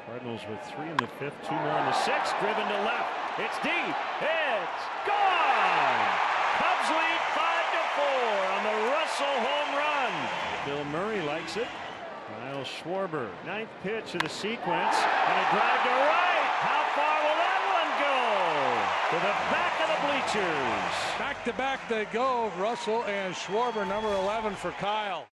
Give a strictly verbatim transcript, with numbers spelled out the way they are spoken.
Cardinals with three in the fifth, two more in the sixth. Driven to left. It's deep. It's gone. Cubs lead five to four on the Russell home run. Bill Murray likes it. Kyle Schwarber, ninth pitch of the sequence, and a drive to right. How far will that one go? To the back of the bleachers. Back to back they go. Russell and Schwarber, number eleven for Kyle.